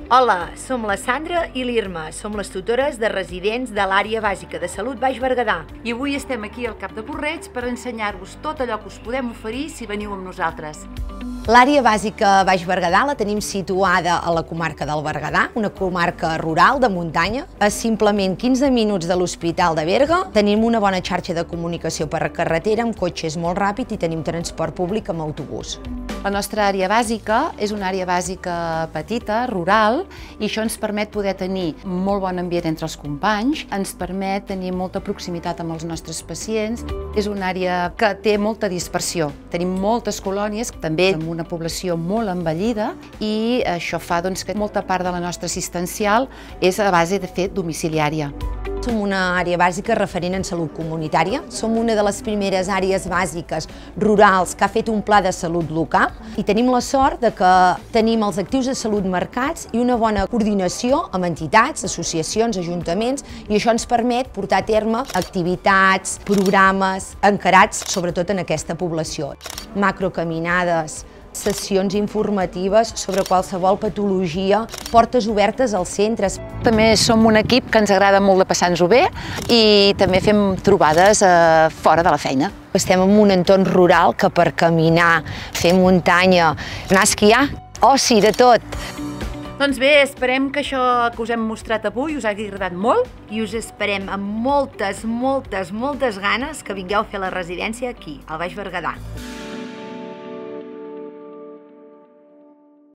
Hola, som la Sandra i l'Irma, som les tutores de residents de l'Àrea Bàsica de Salut Baix Berguedà. I avui estem aquí al Cap de Porreig per ensenyar-vos tot allò que us podem oferir si veniu amb nosaltres. L'Àrea Bàsica Baix Berguedà la tenim situada a la comarca del Berguedà, una comarca rural de muntanya. A simplement 15 minuts de l'Hospital de Berga tenim una bona xarxa de comunicació per carretera amb cotxes molt ràpid i tenim transport públic amb autobús. La nostra àrea bàsica és una àrea bàsica petita, rural, i això ens permet poder tenir molt bon ambient entre els companys, ens permet tenir molta proximitat amb els nostres pacients. És una àrea que té molta dispersió. Tenim moltes colònies, també amb una població molt envellida, i això fa que molta part de la nostra assistencial és a base de fer domiciliària. Som una àrea bàsica referent en salut comunitària. Som una de les primeres àrees bàsiques rurals que ha fet un pla de salut local i tenim la sort de que tenim els actius de salut marcats i una bona coordinació amb entitats, associacions, ajuntaments, i això ens permet portar a terme activitats, programes encarats sobretot en aquesta població. Macrocaminades, sessions informatives sobre qualsevol patologia, portes obertes als centres. També som un equip que ens agrada molt de passar-nos-ho bé i també fem trobades fora de la feina. Estem en un entorn rural que per caminar, fer muntanya, anar a esquiar, oci, de tot. Doncs bé, esperem que això que us hem mostrat avui us hagi agradat molt I us esperem amb moltes ganes que vingueu a fer la residència aquí, al Baix Berguedà.